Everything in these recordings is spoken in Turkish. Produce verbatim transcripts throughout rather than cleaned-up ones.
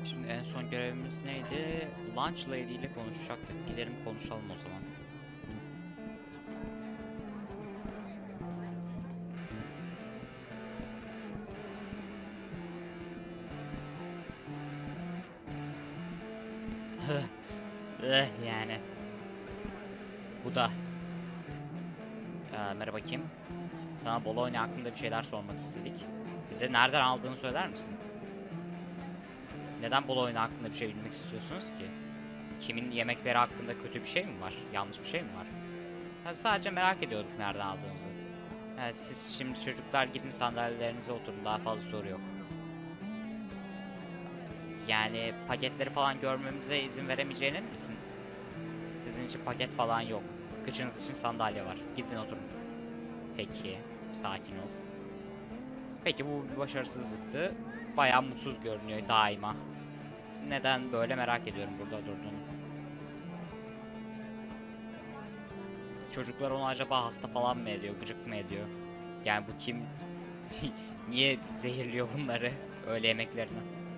Şimdi en son görevimiz neydi? Lunch Lady ile konuşacaktık. Gidelim konuşalım o zaman. Eh, yani. Bu da. Ee, merhaba kim? Sana Bologna hakkında bir şeyler sormak istedik. Bize nereden aldığını söyler misin? Neden Bologna hakkında bir şey bilmek istiyorsunuz ki? Kimin yemekleri hakkında kötü bir şey mi var? Yanlış bir şey mi var? Ha, sadece merak ediyorduk nereden aldığınızı. Ha, siz şimdi çocuklar gidin sandalyelerinize oturun, daha fazla soru yok. Yani paketleri falan görmemize izin veremeyeceğine misin? Sizin için paket falan yok. Kıçınız için sandalye var. Gidin oturun. Peki, sakin ol. Peki bu bir başarısızlıktı. Bayağı mutsuz görünüyor daima. Neden böyle merak ediyorum burada durduğunu. Çocuklar onu acaba hasta falan mı ediyor, gıcık mı ediyor? Yani bu kim? Niye zehirliyor bunları öğle yemeklerini?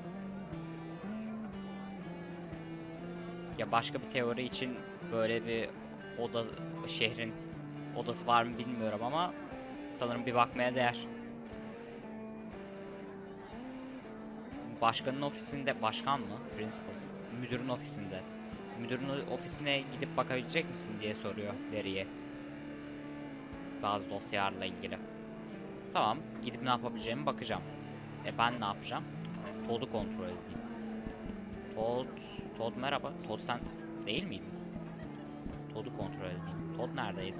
Ya başka bir teori için böyle bir oda, şehrin odası var mı bilmiyorum ama sanırım bir bakmaya değer. Başkanın ofisinde, başkan mı? Principal. Müdürün ofisinde. Müdürün ofisine gidip bakabilecek misin diye soruyor Larry'e. Bazı dosyalarla ilgili. Tamam, gidip ne yapabileceğimi bakacağım. E ben ne yapacağım? Todd'u kontrol edeyim. Todd, Todd merhaba. Todd sen değil miydin? Todd'u kontrol edeyim. Todd neredeydi?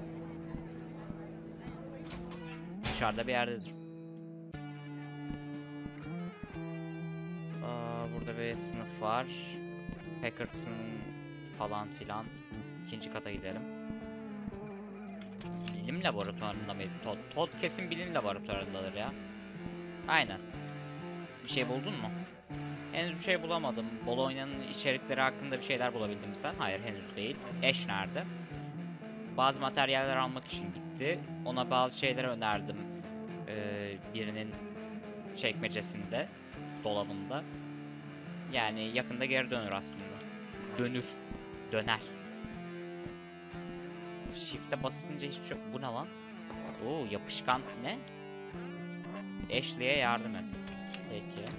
Dışarıda bir yerdedir. Aa, burada bir sınıf var. Packard's'ın falan filan. İkinci kata gidelim. Bilim laboratuvarında mıydı Todd? Todd kesin bilim laboratuvarındadır ya. Aynen. Bir şey buldun mu? Henüz bir şey bulamadım. Bologna'nın içerikleri hakkında bir şeyler bulabildin mi sen? Hayır, henüz değil. Ash nerede? Bazı materyaller almak için gitti. Ona bazı şeyler önerdim. Ee, birinin çekmecesinde, dolabında. Yani yakında geri dönür aslında. Dönür. Döner. Shift'e basınca hiçbir şey yok. Bu ne lan? Oo, yapışkan ne? Ashley'e yardım et. Peki.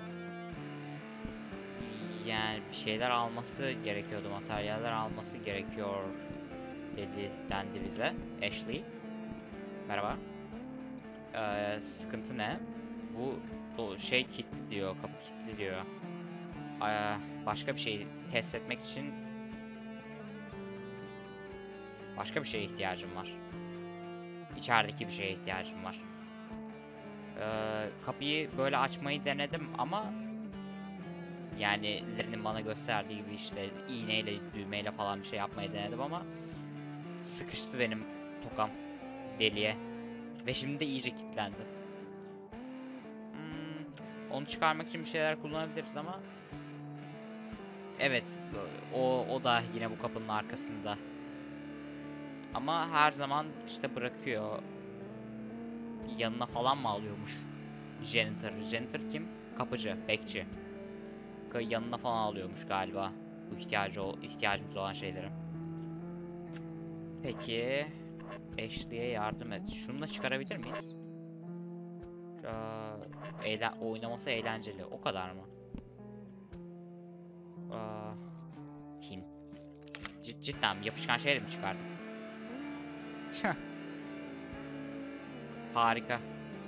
Yani bir şeyler alması gerekiyordu. Materyaller alması gerekiyor dedi, dendi bize. Ashley. Merhaba. Ee, sıkıntı ne? Bu o şey kilitli diyor. Kapı kilitli diyor. Ee, başka bir şey test etmek için başka bir şeye ihtiyacım var. İçerideki bir şeye ihtiyacım var. Ee, kapıyı böyle açmayı denedim ama yani Larry'nin bana gösterdiği gibi işte iğneyle, düğmeyle falan bir şey yapmayı denedim ama sıkıştı benim tokam deliğe ve şimdi de iyice kilitlendi. Hmm, onu çıkarmak için bir şeyler kullanabiliriz ama evet, o o da yine bu kapının arkasında. Ama her zaman işte bırakıyor. Yanına falan mı alıyormuş? Janitor. Janitor kim? Kapıcı, bekçi. Yanına falan alıyormuş galiba. Bu ihtiyacı ihtiyacımız olan şeyleri. Peki. Ashley'e yardım et. Şunu da çıkarabilir miyiz? Ee, eğlen oynaması eğlenceli. O kadar mı? Ee, kim? Cid cidden yapışkan şeyle mi çıkardık? Harika.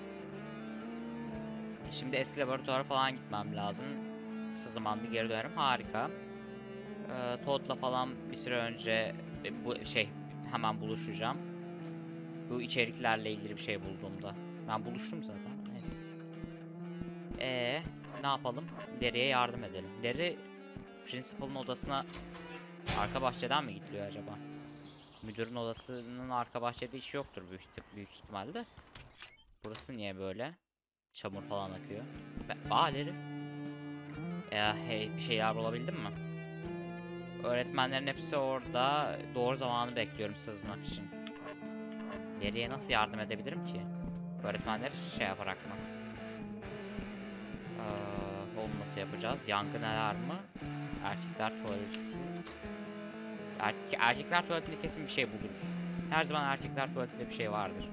Şimdi eski laboratuvara falan gitmem lazım. Kısa zamanda geri dönerim. Harika. Ee, Todd'la falan bir süre önce e, bu şey hemen buluşacağım. Bu içeriklerle ilgili bir şey bulduğumda. Ben buluştum zaten. Neyse. Ee, ne yapalım? Larry'e yardım edelim. Larry Principal'ın odasına arka bahçeden mi gidiliyor acaba? Müdürün odasının arka bahçede işi yoktur büyük, büyük ihtimalle. Burası niye böyle? Çamur falan akıyor. Ben, aa Larry. Ee, hey, bir şeyler bulabildin mi? Öğretmenlerin hepsi orada. Doğru zamanı bekliyorum sızmak için. Larry'e nasıl yardım edebilirim ki? Öğretmenler şey yaparak mı? Ee, Home nasıl yapacağız? Yangın alarmı. Erkekler tuvaleti. Erke erkekler tuvaletinde kesin bir şey buluruz. Her zaman erkekler tuvaletinde bir şey vardır.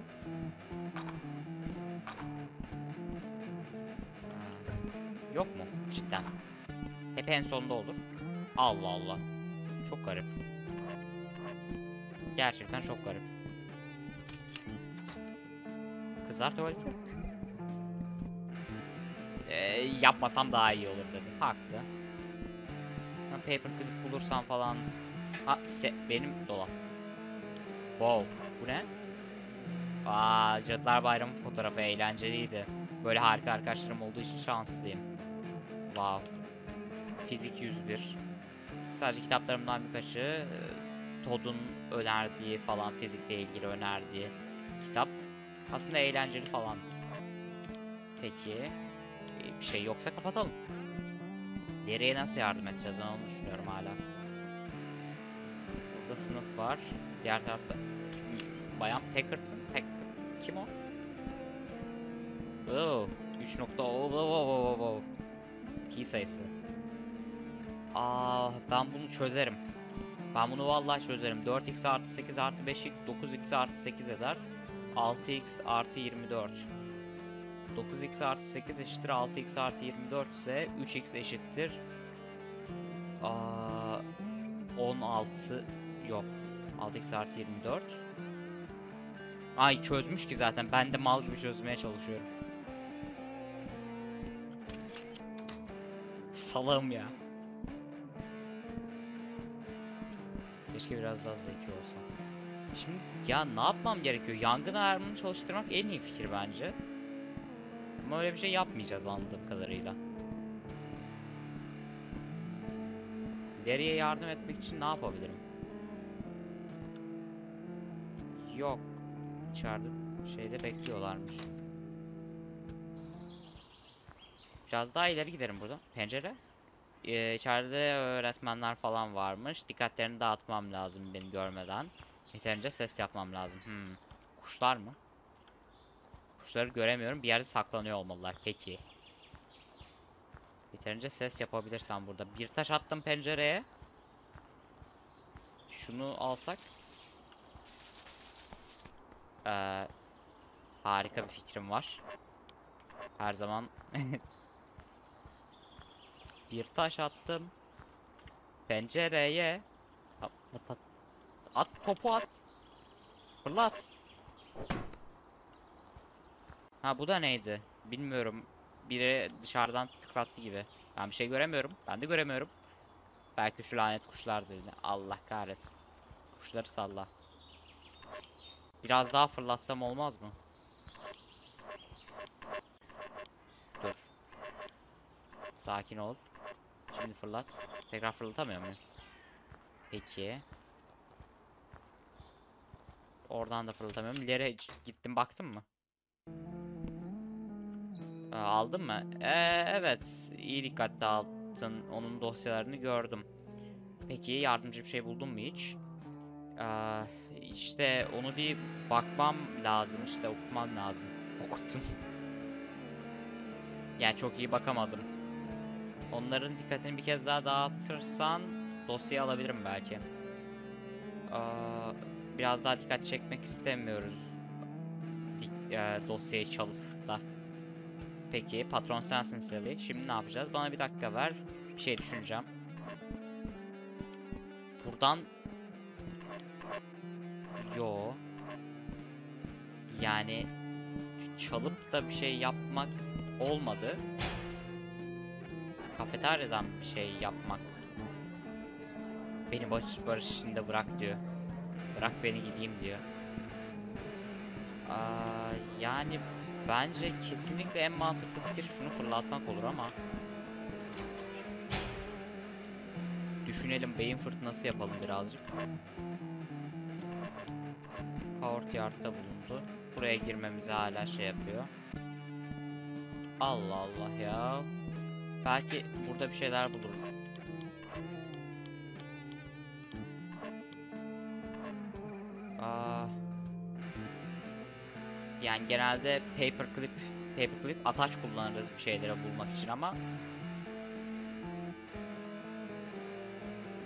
Yok mu? Cidden. Hep en sonda olur. Allah Allah. Çok garip. Gerçekten çok garip. Kızlar tuvaleti. Ee, yapmasam daha iyi olur dedi. Haklı. Ben paperclip bulursam falan. Ha, se benim dolap. Wow. Bu ne? Aa, Cadılar Bayramı fotoğrafı eğlenceliydi. Böyle harika arkadaşlarım olduğu için şanslıyım. Wow. Fizik yüz bir. Sadece kitaplarımdan birkaçı. Todd'un önerdiği falan, fizikle ilgili önerdiği kitap. Aslında eğlenceli falan. Peki. Bir şey yoksa kapatalım. Nereye nasıl yardım edeceğiz, ben onu düşünüyorum hala. Burada sınıf var. Diğer tarafta Bayan Peckerton. Peck kim o? Oh, üç nokta oh, oh, oh, oh, oh. Pi sayısı. Aa, ben bunu çözerim. Ben bunu vallahi çözerim. dört x artı sekiz artı beş x dokuz x artı sekiz eder. altı x artı yirmi dört. dokuz x artı sekiz eşittir altı x artı yirmi dört ise üç x eşittir Aa, on altı yok. altı x artı yirmi dört. Ay çözmüş ki zaten. Ben de mal gibi çözmeye çalışıyorum. Salağım ya. Keşke biraz daha zeki olsam. Şimdi ya ne yapmam gerekiyor? Yangın alarmını çalıştırmak en iyi fikir bence. Ama öyle bir şey yapmayacağız anladığım kadarıyla. Larry'e yardım etmek için ne yapabilirim? Yok. İçeride şeyde bekliyorlarmış. Biraz daha ileri giderim buradan. Pencere. Ee, içeride öğretmenler falan varmış. Dikkatlerini dağıtmam lazım beni görmeden. Yeterince ses yapmam lazım. Hmm. Kuşlar mı? Kuşları göremiyorum. Bir yerde saklanıyor olmalılar. Peki. Yeterince ses yapabilirsem burada. Bir taş attım pencereye. Şunu alsak. Ee, harika bir fikrim var. Her zaman. Bir taş attım. Pencereye. At, at, at. At topu at. Fırlat. Ha bu da neydi? Bilmiyorum. Biri dışarıdan tıklattı gibi. Ben bir şey göremiyorum. Ben de göremiyorum. Belki şu lanet kuşlardır yine. Allah kahretsin. Kuşları salla. Biraz daha fırlatsam olmaz mı? Dur. Sakin ol. Şimdi fırlat. Tekrar fırlatamıyor muyum? Peki. Oradan da fırlatamıyorum. İleri gittim baktım mı? Ee, aldın mı? Ee, evet. İyi dikkatli aldın. Onun dosyalarını gördüm. Peki yardımcı bir şey buldun mu hiç? Ee, işte onu bir bakmam lazım. İşte okumam lazım. Okuttun. Yani çok iyi bakamadım. Onların dikkatini bir kez daha dağıtırsan dosyayı alabilirim belki. Ee, biraz daha dikkat çekmek istemiyoruz. Dik, e, dosyayı çalıp da. Peki patron sensin Sally. Şimdi ne yapacağız? Bana bir dakika ver. Bir şey düşüneceğim. Buradan... Yo. Yani... Çalıp da bir şey yapmak olmadı. Kafeteryadan bir şey yapmak. Beni barış barış içinde bırak diyor. Bırak beni gideyim diyor. Aa, yani... Bence kesinlikle en mantıklı fikir şunu fırlatmak olur ama düşünelim, beyin fırtınası yapalım birazcık. Courtyard'da bulundu. Buraya girmemizi hala şey yapıyor. Allah Allah ya. Belki burada bir şeyler buluruz. Aa. Yani genelde paperclip, paperclip ataç kullanırız bir şeyleri bulmak için ama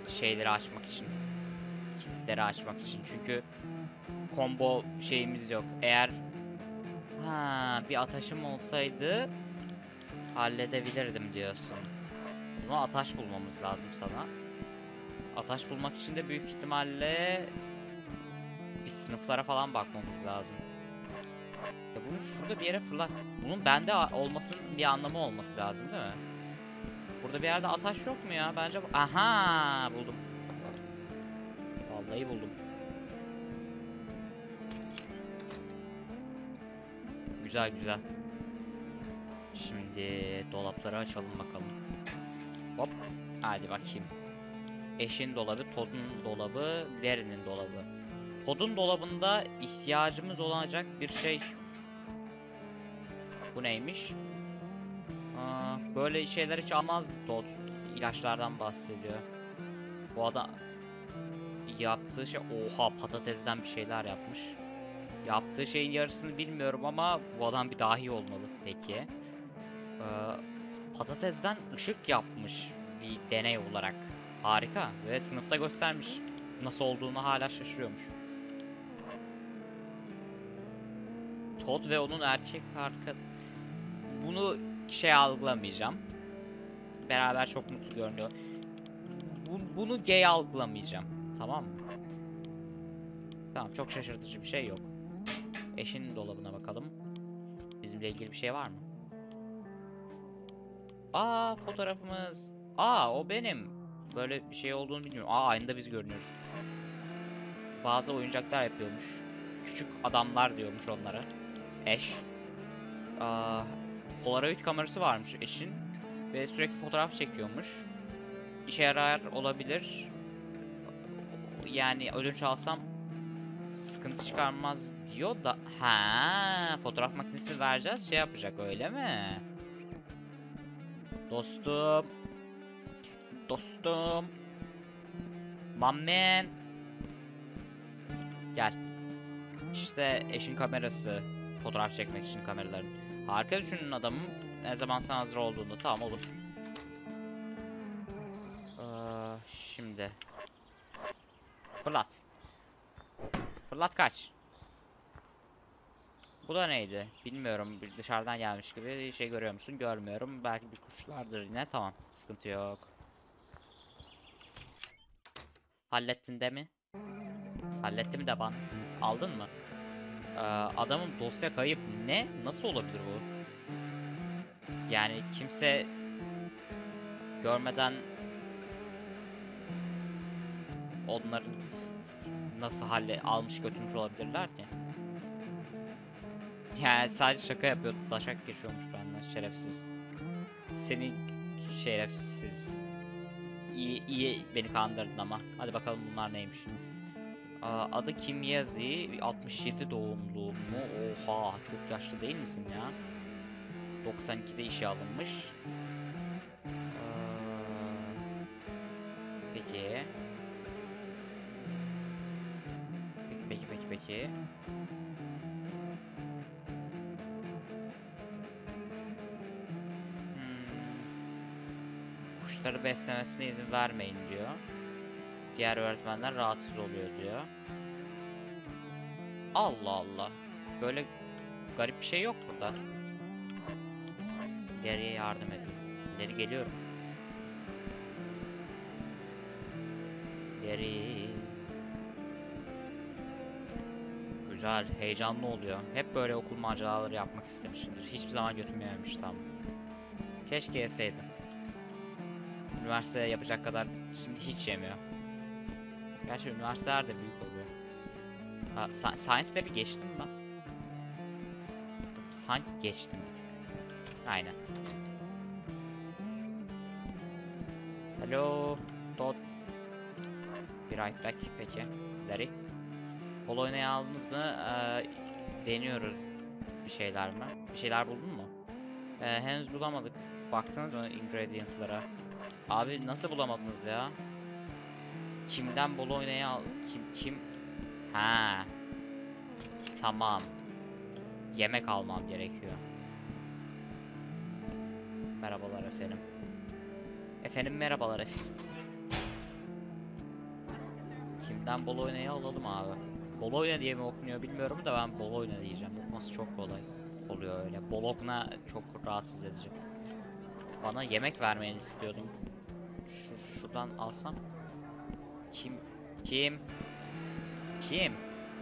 şeyleri açmak için. Kilitleri açmak için. Çünkü combo şeyimiz yok. Eğer ha bir ataşım olsaydı halledebilirdim diyorsun. Buna ataş bulmamız lazım sana. Ataş bulmak için de büyük ihtimalle bir sınıflara falan bakmamız lazım. Ya bunu şurada bir yere fırlat. Bunun bende olmasının bir anlamı olması lazım değil mi? Burada bir yerde ataş yok mu ya? Bence... Aha, buldum. Vallahi buldum. Güzel güzel. Şimdi dolapları açalım bakalım. Hop. Hadi bakayım. Eşin dolabı, Todd'un dolabı, Larry'nin dolabı. Todd'un dolabında ihtiyacımız olacak bir şey. Bu neymiş? Aa, böyle şeyler hiç almazdı Todd. İlaçlardan bahsediyor. Bu adam yaptığı şey... Oha, patatesden bir şeyler yapmış. Yaptığı şeyin yarısını bilmiyorum ama bu adam bir dahi olmalı. Peki. Ee, patatesden ışık yapmış bir deney olarak. Harika. Ve sınıfta göstermiş. Nasıl olduğunu hala şaşırıyormuş. Todd ve onun erkek arka... Bunu şey algılamayacağım. Beraber çok mutlu görünüyor. Bu, bunu gay algılamayacağım. Tamam mı? Tamam, çok şaşırtıcı bir şey yok. Eşinin dolabına bakalım. Bizimle ilgili bir şey var mı? Aa, fotoğrafımız. Aa, o benim. Böyle bir şey olduğunu bilmiyorum. Aa, aynı da biz görünüyoruz. Bazı oyuncaklar yapıyormuş. Küçük adamlar diyormuş onlara. Eş. Aa, Polaroid kamerası varmış eşin. Ve sürekli fotoğraf çekiyormuş. İşe yarar olabilir. Yani ödünç alsam sıkıntı çıkarmaz diyor da. Ha, fotoğraf makinesi vereceğiz, şey yapacak, öyle mi? Dostum. Dostum. Mammen. Gel. İşte eşin kamerası. Fotoğraf çekmek için kameraların. Harika düşünün adamım. Ne zaman sen hazır olduğunu. Tamam, olur. Ee, şimdi. Fırlat. Fırlat, kaç. Bu da neydi? Bilmiyorum. Bir dışarıdan gelmiş gibi şey görüyor musun? Görmüyorum. Belki bir kuşlardır yine. Tamam. Sıkıntı yok. Hallettin de mi? Hallettim de ben. Aldın mı? Ee, adamın dosya kayıp. Ne? Nasıl olabilir bu? Yani kimse görmeden onları nasıl halle almış götürmüş olabilirler ki? Yani sadece şaka yapıyordu. Taşak geçiyormuş benden, şerefsiz. Seni şerefsiz. İyi, iyi beni kandırdın ama. Hadi bakalım bunlar neymiş. Aa, adı Kimyazi. altmış yedi doğumlu mu? Oha, çok yaşlı değil misin ya? doksan ikide işe alınmış. Aa, peki. Peki peki peki peki. Kuşları beslemesine izin vermeyin diyor. Diğer öğretmenler rahatsız oluyor diyor. Allah Allah. Böyle garip bir şey yok burada. Larry'e yardım edin. Larry, geliyorum. Larry. Güzel, heyecanlı oluyor. Hep böyle okul maceraları yapmak istemişimdir. Hiçbir zaman götüm yememiş tam. Keşke yeseydin. Üniversitede yapacak kadar şimdi hiç yemiyor. Gerçi üniversiteler de büyük oluyor. Ha, Science'de bir geçtim mi ben? Sanki geçtim bir tık. Aynen. Hello, Todd. Bir right back, peki. Larry. Polo oynaya aldınız mı? Ee, deniyoruz. Bir şeyler mi? Bir şeyler buldun mu? Ee, henüz bulamadık. Baktınız mı ingredientlara? Abi nasıl bulamadınız ya? Kimden Bologna'yı al? Kim kim? Ha. Tamam. Yemek almam gerekiyor. Merhabalar efendim. Efendim merhabalar efendim. Kimden Bologna'yı alalım abi. Bologna diye mi okunuyor bilmiyorum da ben Bologna diyeceğim. Okuması çok kolay oluyor öyle. Bologna çok rahatsız edici. Bana yemek vermeni istiyordum. Şu, şuradan alsam. Kim? Kim? Kim?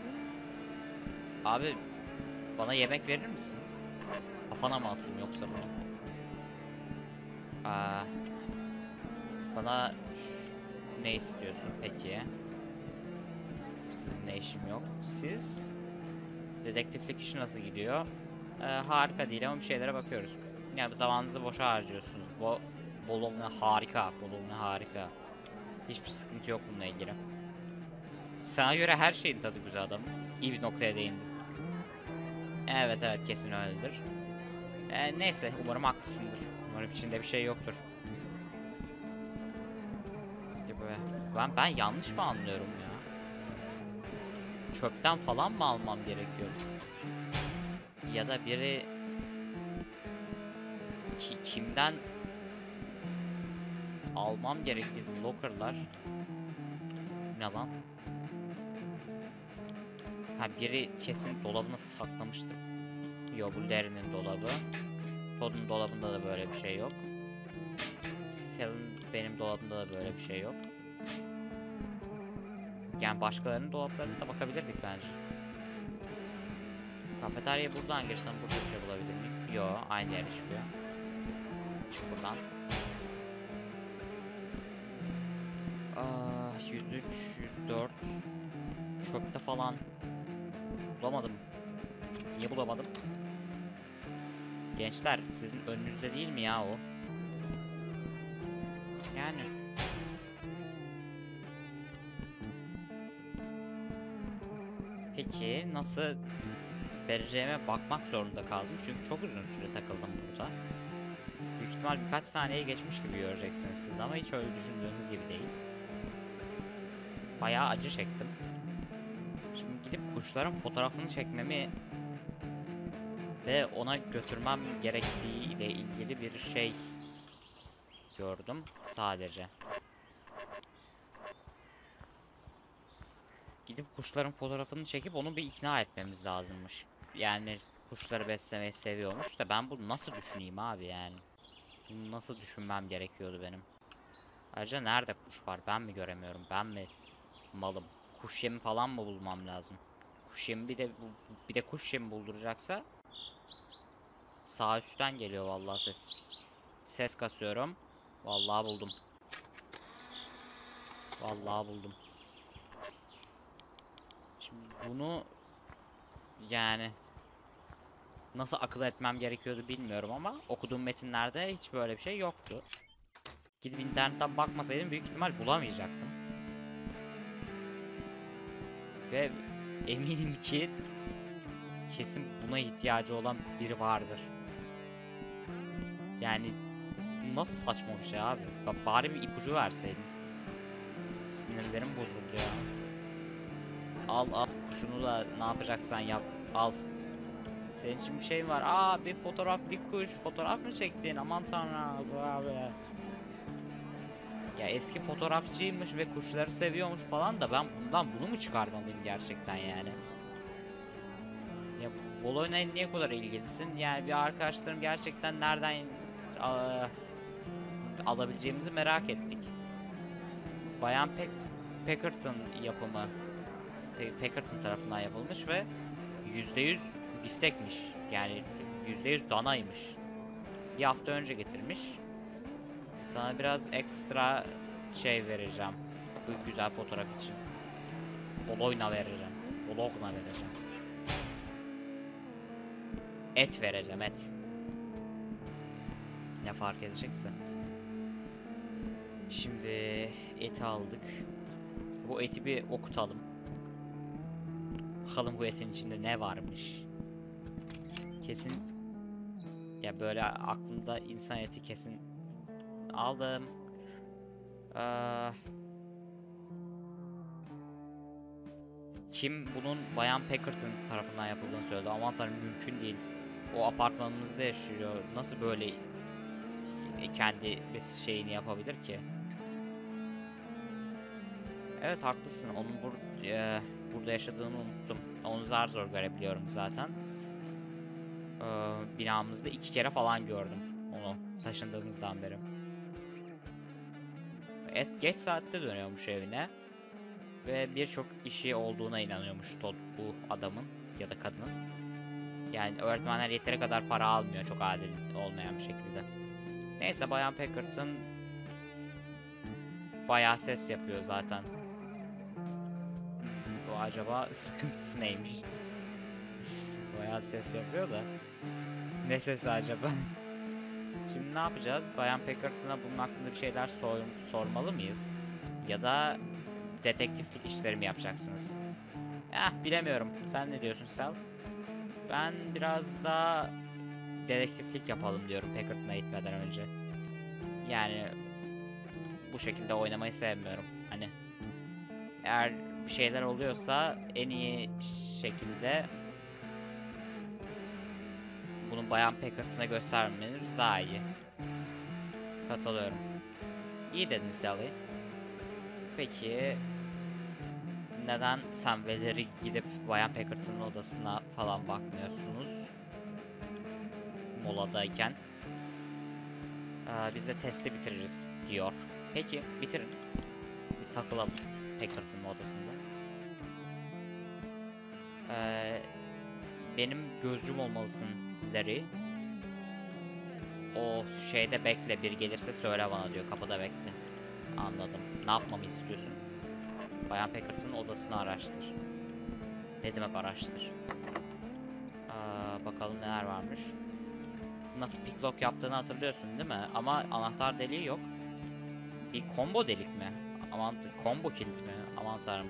Abi bana yemek verir misin? Kafana mı atayım yoksa bunu? Aa, bana ne istiyorsun peki? Sizinle işim yok. Siz? Dedektiflik işi nasıl gidiyor? Ee, harika değil ama bir şeylere bakıyoruz. Yani zamanınızı boşa harcıyorsunuz. Bu Bologna harika. Bologna harika. Hiçbir sıkıntı yok bununla ilgili. Sana göre her şeyin tadı güzel adam. İyi bir noktaya değindin. Evet evet kesin öyledir. Ee, neyse umarım haklısındır. Umarım içinde bir şey yoktur. Ben ben yanlış mı anlıyorum ya? Çöpten falan mı almam gerekiyor? Ya da biri ki, kimden almam gerektiği lockerlar ne lan? Ha biri kesin dolabına saklamıştır. Yok bu Larry'nin dolabı. Todd'un dolabında da böyle bir şey yok. Sal'ın benim dolabımda da böyle bir şey yok. Yani başkalarının dolaplarına da bakabilirdik bence. Kafeteryaya buradan girsem burada bir şey bulabilir miyim? Yo aynı yere çıkıyor. Çık buradan. Ah, yüz üç, yüz dört. Çöpte falan. Bulamadım. Niye bulamadım? Gençler sizin önünüzde değil mi ya o? Yani. Peki nasıl vereceğime bakmak zorunda kaldım çünkü çok uzun süre takıldım burada. Büyük ihtimal birkaç saniye geçmiş gibi göreceksiniz siz ama hiç öyle düşündüğünüz gibi değil. Bayağı acı çektim. Şimdi gidip kuşların fotoğrafını çekmemi ve ona götürmem gerektiği ile ilgili bir şey gördüm sadece. Gidip kuşların fotoğrafını çekip onu bir ikna etmemiz lazımmış. Yani kuşları beslemeyi seviyormuş da ben bunu nasıl düşüneyim abi yani? Bunu nasıl düşünmem gerekiyordu benim? Ayrıca nerede kuş var? Ben mi göremiyorum? Ben mi malım? Kuş yemi falan mı bulmam lazım? Kuş yemi bir de bir de kuş yemi bulduracaksa sağ üstten geliyor vallahi ses. Ses kasıyorum. Vallahi buldum. Vallahi buldum. Şimdi bunu yani nasıl akıl etmem gerekiyordu bilmiyorum ama okuduğum metinlerde hiç böyle bir şey yoktu. Gidip internetten bakmasaydım büyük ihtimal bulamayacaktım. Ve eminim ki kesin buna ihtiyacı olan biri vardır. Yani nasıl saçma bir şey abi. Bak bari bir ipucu verseydin. Sinirlerim bozuldu ya. Al al kuşunu da ne yapacaksan yap. Al. Senin için bir şey var. Aa bir fotoğraf bir kuş. Fotoğraf mı çektin? Aman tanrım abi. Ya eski fotoğrafçıymış ve kuşları seviyormuş falan da ben bundan bunu mu çıkarmalıyım gerçekten yani? Ya Bologna'ya niye bu kadar ilgilisin? Yani bir arkadaşlarım gerçekten nereden a, alabileceğimizi merak ettik. Bayan Pe Peckerton yapımı. Pe Peckerton tarafından yapılmış ve yüzde yüz biftekmiş. Yani yüzde yüz danaymış. Bir hafta önce getirmiş. Sana biraz ekstra şey vereceğim. Bu güzel fotoğraf için. Bologna vereceğim. Bologna vereceğim. Et vereceğim et. Ne fark edecekse. Şimdi eti aldık. Bu eti bir okutalım. Bakalım bu etin içinde ne varmış. Kesin ya böyle aklımda insan eti kesin aldım. Ee, kim bunun Bayan Peckerton tarafından yapıldığını söyledi. Aman tanrım mümkün değil. O apartmanımızda yaşıyor. Nasıl böyle kendi şeyini yapabilir ki? Evet, haklısın. Onun bur e, burada yaşadığını unuttum. Onu zar zor görebiliyorum zaten. Ee, binamızda iki kere falan gördüm onu taşındığımızdan beri. Et geç saatte dönüyormuş evine ve birçok işi olduğuna inanıyormuş Todd, bu adamın ya da kadının. Yani öğretmenler yeteri kadar para almıyor, çok adil olmayan bir şekilde. Neyse, Bayan Packard'ın bayağı ses yapıyor zaten. Hmm, bu acaba sıkıntısı neymiş? Bayağı ses yapıyor da. Ne sesi acaba? Şimdi ne yapacağız? Bayan Packard'ına bunun hakkında bir şeyler sor sormalı mıyız? Ya da detektiflik işleri mi yapacaksınız? Eh, bilemiyorum. Sen ne diyorsun Sal? Ben biraz daha dedektiflik yapalım diyorum Packard'ına gitmeden önce. Yani bu şekilde oynamayı sevmiyorum. Hani eğer bir şeyler oluyorsa en iyi şekilde bunu Bayan Packard'ına göstermemiz daha iyi. Katılıyorum. İyi dedin Sally. Peki neden sen Valerie gidip Bayan Packard'ın odasına falan bakmıyorsunuz moladayken? Ee, biz de testi bitiririz diyor. Peki bitirin. Biz takılalım Packard'ın odasında. Ee, benim gözcüm olmalısın Larry. O şeyde bekle, bir gelirse söyle bana diyor, kapıda bekle. Anladım. Ne yapmamı istiyorsun? Bayan Packard'ın odasını araştır. Ne demek araştır? Aa, bakalım neler varmış. Nasıl picklock yaptığını hatırlıyorsun değil mi? Ama anahtar deliği yok. Bir combo delik mi? Aman, combo kilit mi? Aman tanrım.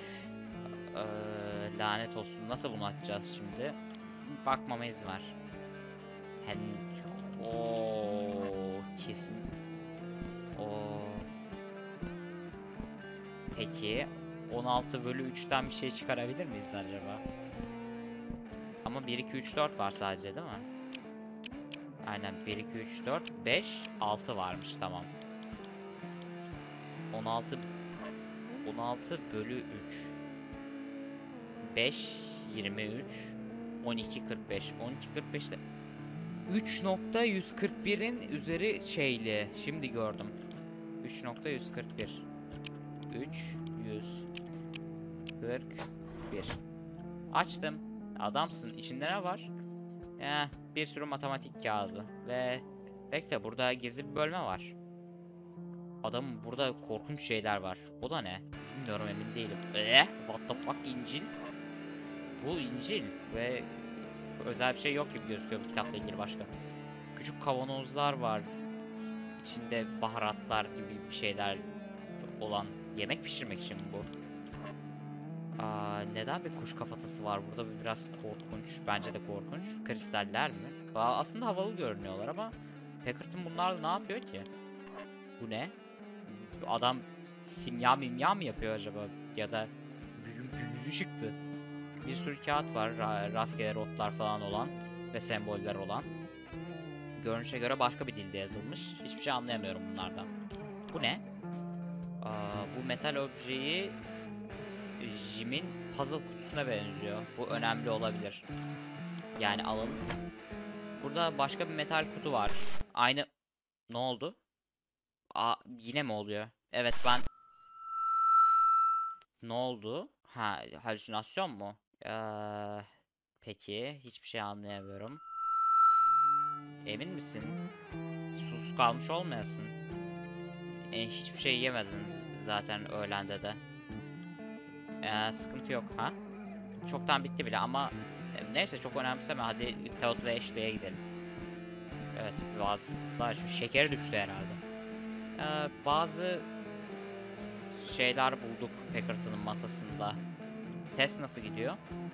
Ee, lanet olsun. Nasıl bunu açacağız şimdi? Bakmama izin ver. Hen... Oo, kesin. Oo. Peki on altı bölü üçten bir şey çıkarabilir miyiz acaba? Ama bir iki üç dört var sadece değil mi? Aynen, bir iki üç dört beş altı varmış, tamam. on altı on altı bölü üç beş yirmi üç on iki kırk beş on iki kırk beş de üç nokta yüz kırk birin üzeri şeyli, şimdi gördüm. üç nokta yüz kırk bir üç yüz kırk bir açtım. Adamsın. İçinde ne var? Eh, bir sürü matematik kağıdı ve bekle, burada gizli bir bölme var. Adamın burada korkunç şeyler var. O da ne? Bilmiyorum, emin değilim. Eh, what the fuck, İncil? Bu İncil ve özel bir şey yok gibi gözüküyor bu kitapla ilgili başka. Küçük kavanozlar var. İçinde baharatlar gibi bir şeyler olan, yemek pişirmek için bu. Aa, neden bir kuş kafatası var burada? Bu biraz korkunç. Bence de korkunç. Kristaller mi? Aa, aslında havalı görünüyorlar ama Packard'ın bunlarla ne yapıyor ki? Bu ne? Adam simya mimya mı yapıyor acaba? Ya da büyü, büyücü çıktı. Bir sürü kağıt var. Ra rastgele rotlar falan olan ve semboller olan. Görünüşe göre başka bir dilde yazılmış. Hiçbir şey anlayamıyorum bunlardan. Bu ne? Aa, bu metal objeyi Jim'in puzzle kutusuna benziyor. Bu önemli olabilir. Yani alalım. Burada başka bir metal kutu var. Aynı... Ne oldu? Aa, yine mi oluyor? Evet, ben... Ne oldu? Ha, halüsinasyon mu? Ee, peki, hiçbir şey anlayamıyorum. Emin misin? Susuz kalmış olmayasın. E, hiçbir şey yemedin zaten öğlende de. Ee, sıkıntı yok ha? Çoktan bitti bile ama e, neyse, çok önemseme, hadi Todd ve Ashley'e gidelim. Evet, bazı sıkıntılar, şu şekeri düştü herhalde. Ee, bazı şeyler bulduk Packard'ın masasında. Test nasıl gidiyor?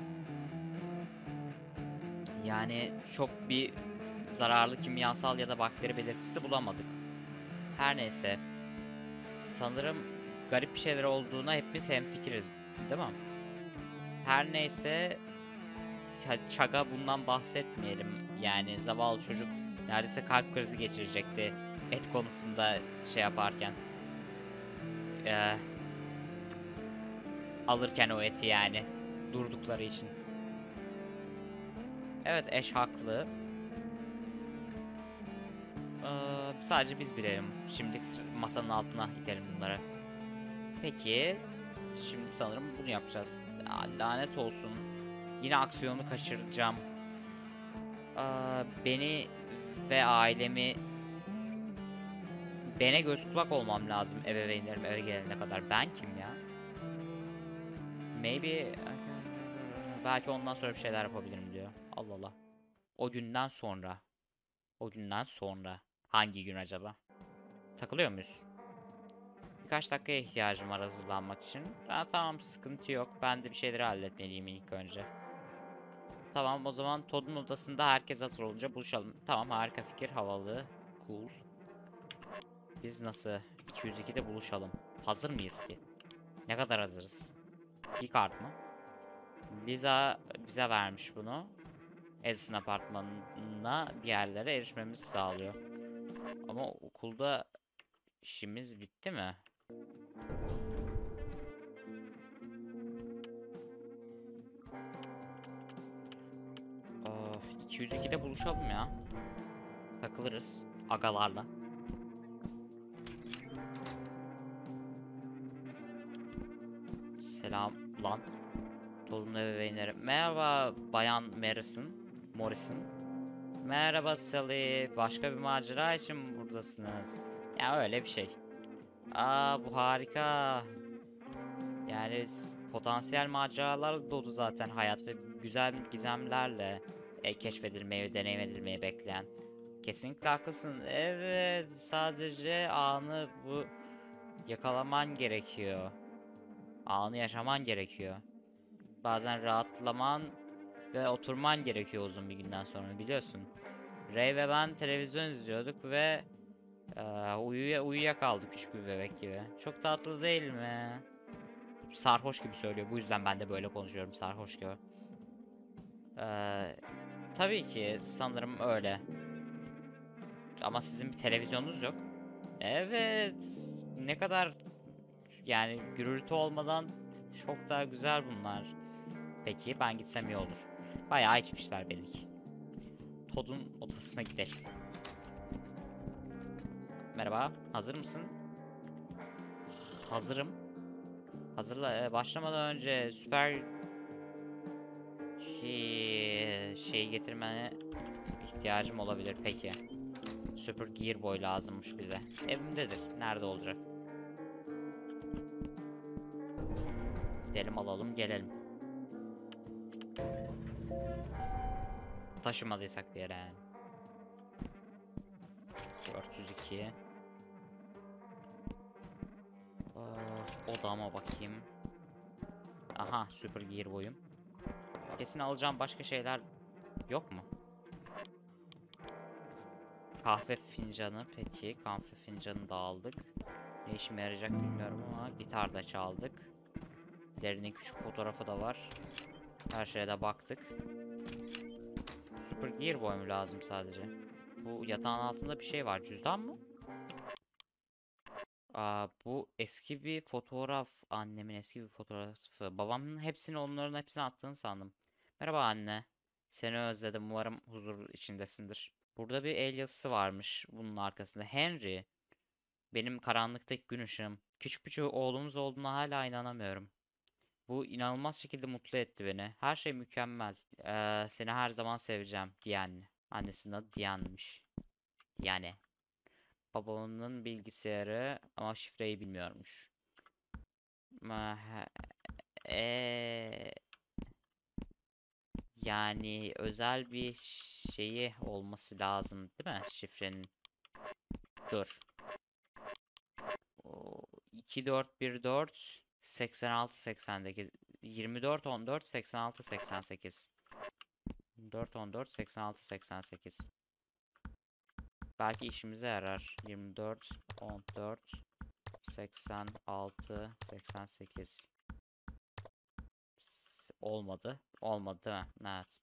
Yani çok bir zararlı kimyasal ya da bakteri belirtisi bulamadık. Her neyse, sanırım garip bir şeyler olduğuna hepimiz hemfikiriz, değil mi? Her neyse, Chug'a bundan bahsetmeyelim. Yani zavallı çocuk neredeyse kalp krizi geçirecekti et konusunda şey yaparken. Ee, Alırken o eti yani. Durdukları için. Evet, eş haklı. Ee, sadece biz bilelim. Şimdi masanın altına itelim bunları. Peki. Şimdi sanırım bunu yapacağız. Ya, lanet olsun. Yine aksiyonu kaçıracağım. Ee, beni ve ailemi Bene göz kulak olmam lazım ebeveynlerim eve gelene kadar. Ben kim ya? Maybe belki ondan sonra bir şeyler yapabilirim diyor. Allah Allah. O günden sonra. O günden sonra. Hangi gün acaba? Takılıyor muyuz? Birkaç dakikaya ihtiyacım var hazırlanmak için. Ha, tamam, sıkıntı yok. Ben de bir şeyleri halletmeliyim ilk önce. Tamam, o zaman Todd'un odasında herkes hazır olunca buluşalım. Tamam, harika fikir, havalı, cool. Biz nasıl iki yüz ikide buluşalım? Hazır mıyız ki? Ne kadar hazırız? Key kart mı? Liza bize vermiş bunu. Edison apartmanına bir yerlere erişmemizi sağlıyor. Ama okulda işimiz bitti mi? Of, iki yüz ikide buluşalım ya. Takılırız agalarla. Selam lan. Torun ebeveynleri. Merhaba Bayan Morrison. Morrison. Merhaba Sally. Başka bir macera için mi buradasınız? Ya öyle bir şey. Aa, bu harika. Yani potansiyel maceralarla dolu zaten hayat ve güzel gizemlerle e, keşfedilmeyi ve deneyim edilmeyi bekleyen. Kesinlikle haklısın. Evet, sadece anı bu yakalaman gerekiyor. Anı yaşaman gerekiyor. Bazen rahatlaman ve oturman gerekiyor uzun bir günden sonra, biliyorsun. Ray ve ben televizyon izliyorduk ve e, uyuya uyuyakaldı küçük bir bebek gibi. Çok tatlı değil mi? Sarhoş gibi söylüyor. Bu yüzden ben de böyle konuşuyorum, sarhoş gibi. Ee, tabii ki sanırım öyle. Ama sizin bir televizyonunuz yok. Evet. Ne kadar yani gürültü olmadan çok daha güzel bunlar. Peki ben gitsem iyi olur. Bayağı içmişler belli ki. Todd'un odasına gidelim. Merhaba. Hazır mısın? Hazırım. Hazırla. Başlamadan önce süper şey, şeyi getirmene ihtiyacım olabilir. Peki. Super Gear Boy lazımmış bize. Evimdedir. Nerede olacak? Gidelim alalım gelelim. Taşımadıysak bir yere yani. dört yüz iki. Aa, odama bakayım. Aha, Super Gear Boy'um. Kesin alacağım başka şeyler yok mu? Kahve fincanı, peki. Kahve fincanı da aldık. Ne işime yarayacak bilmiyorum ama gitar da çaldık. Derinin küçük fotoğrafı da var. Her şeye de baktık. Super Gear Boy mu lazım sadece? Bu yatağın altında bir şey var. Cüzdan mı? Aa, bu eski bir fotoğraf. Annemin eski bir fotoğrafı. Babamın hepsini, onların hepsini attığını sandım. Merhaba anne. Seni özledim. Umarım huzur içindesindir. Burada bir el yazısı varmış bunun arkasında. Henry. Benim karanlıktaki gün ışığım. Küçük bir oğlumuz olduğuna hala inanamıyorum. Bu inanılmaz şekilde mutlu etti beni. Her şey mükemmel. Ee, seni her zaman seveceğim. Diane. Annesinin adı Diane'miş. Diane. Babamın bilgisayarı ama şifreyi bilmiyormuş. Ma- he- Eee, yani özel bir şeyi olması lazım değil mi şifrenin? Dur. O, iki dört bir dört seksen altı seksen sekiz yirmi dört on dört seksen altı seksen sekiz dört on dört seksen altı seksen sekiz. Belki işimize yarar. yirmi dört on dört seksen altı seksen sekiz. Olmadı. Olmadı değil mi? Evet.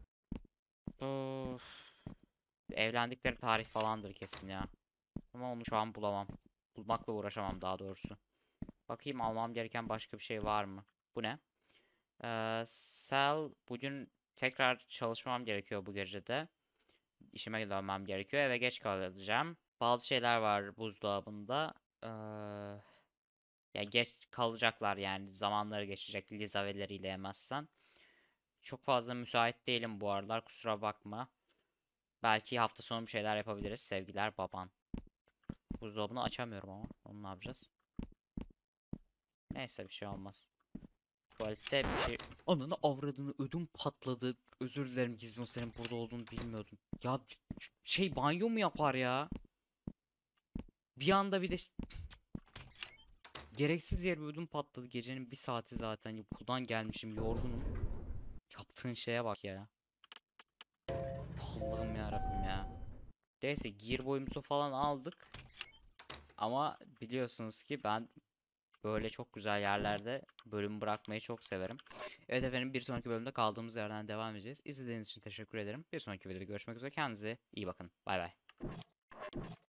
Of. Evlendikleri tarih falandır kesin ya. Ama onu şu an bulamam. Bulmakla uğraşamam daha doğrusu. Bakayım almam gereken başka bir şey var mı? Bu ne? Ee, Sel, bugün tekrar çalışmam gerekiyor bu gecede. İşime dönmem gerekiyor. Eve geç kalacağım. Bazı şeyler var buzdolabında. Ee, Ya geç kalacaklar yani. Zamanları geçecek Liza veleriyle yemezsen. Çok fazla müsait değilim bu aralar. Kusura bakma. Belki hafta sonu bir şeyler yapabiliriz. Sevgiler baban. Buzdolabını açamıyorum ama. Onu ne yapacağız? Neyse bir şey olmaz. Tuvalette bir şey... Ananı avradını ödüm patladı. Özür dilerim Gizmo, senin burada olduğunu bilmiyordum. Ya şey, banyo mu yapar ya? Bir anda bir de gereksiz yere ödüm patladı. Gecenin bir saati zaten. Okuldan gelmişim, yorgunum. Yaptığın şeye bak ya. Allah'ım ya Rabbim ya. Neyse, gear boyumuzu falan aldık. Ama biliyorsunuz ki ben böyle çok güzel yerlerde bölüm bırakmayı çok severim. Evet efendim, bir sonraki bölümde kaldığımız yerden devam edeceğiz. İzlediğiniz için teşekkür ederim. Bir sonraki videoda görüşmek üzere. Kendinize iyi bakın. Bay bay.